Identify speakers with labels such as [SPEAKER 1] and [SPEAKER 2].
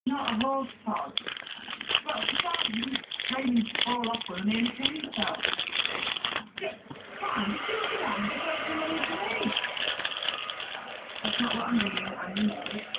[SPEAKER 1] Not a horse pod. Well, you can't training to fall off with an anything, so. Fine, sit down, you don't do anything. That's not what I mean, I mean.